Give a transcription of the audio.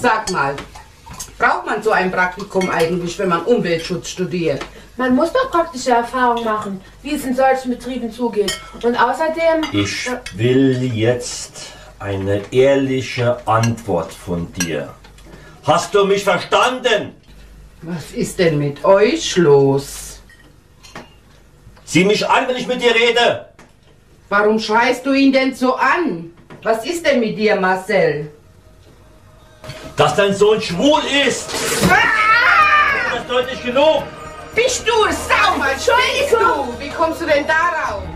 Sag mal, braucht man so ein Praktikum eigentlich, wenn man Umweltschutz studiert? Man muss doch praktische Erfahrungen machen, wie es in solchen Betrieben zugeht. Und außerdem... Ich will jetzt eine ehrliche Antwort von dir. Hast du mich verstanden? Was ist denn mit euch los? Sieh mich an, wenn ich mit dir rede. Warum schreist du ihn denn so an? Was ist denn mit dir, Marcel? Dass dein Sohn schwul ist. Ah! Ist das deutlich genug? Bist du es, Sau, Mann? Bist du? Wie kommst du denn darauf?